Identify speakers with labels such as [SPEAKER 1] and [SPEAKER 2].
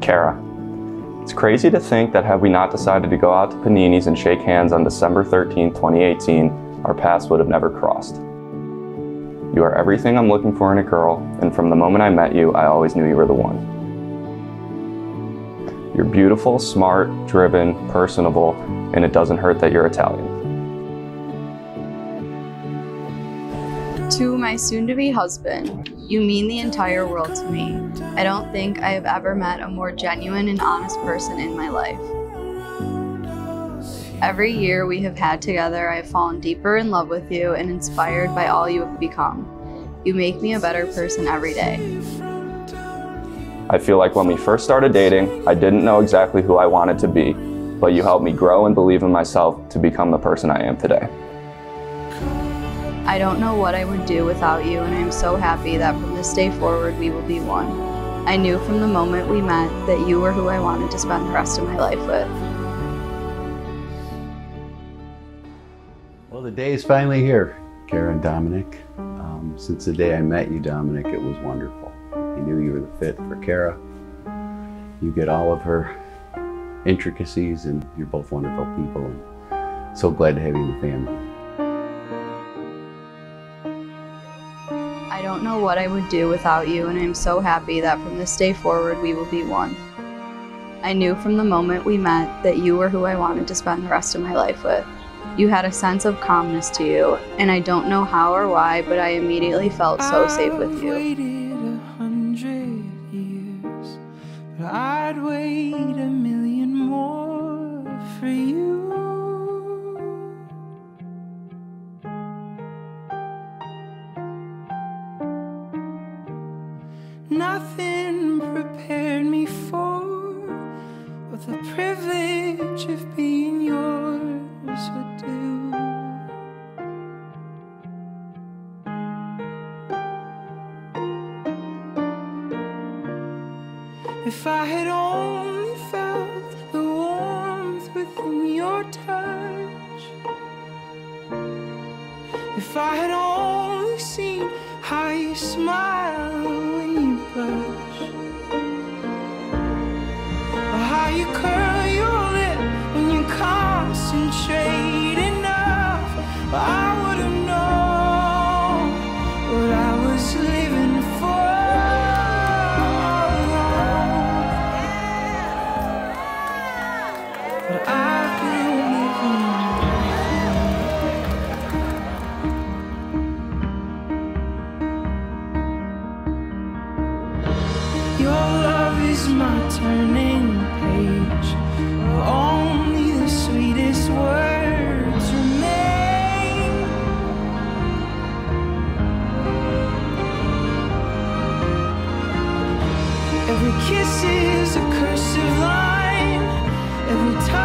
[SPEAKER 1] Kara. It's crazy to think that had we not decided to go out to Panini's and shake hands on December 13, 2018, our paths would have never crossed. You are everything I'm looking for in a girl, and from the moment I met you, I always knew you were the one. You're beautiful, smart, driven, personable, and it doesn't hurt that you're Italian.
[SPEAKER 2] To my soon-to-be husband, you mean the entire world to me. I don't think I have ever met a more genuine and honest person in my life. Every year we have had together, I have fallen deeper in love with you and inspired by all you have become. You make me a better person every day.
[SPEAKER 1] I feel like when we first started dating, I didn't know exactly who I wanted to be, but you helped me grow and believe in myself to become the person I am today.
[SPEAKER 2] I don't know what I would do without you, and I am so happy that from this day forward we will be one. I knew from the moment we met that you were who I wanted to spend the rest of my life with.
[SPEAKER 3] Well, the day is finally here, Kara and Dominic. Since the day I met you, Dominic, it was wonderful. I knew you were the fit for Kara. You get all of her intricacies, and you're both wonderful people. And so glad to have you in the family.
[SPEAKER 2] I don't know what I would do without you, and I am so happy that from this day forward we will be one. I knew from the moment we met that you were who I wanted to spend the rest of my life with. You had a sense of calmness to you, and I don't know how or why, but I immediately felt so safe with you.
[SPEAKER 4] I've waited 100 years, but I'd wait 1,000,000 more for you. Nothing prepared me for what the privilege of being yours would do. If I had only felt the warmth within your touch, if I had only seen how you smile when you blush, or how you curl your lip when you concentrate enough, I would have known what I was living for all along. But I've been living. Your love is my turning page, where only the sweetest words remain. Every kiss is a cursive line, every time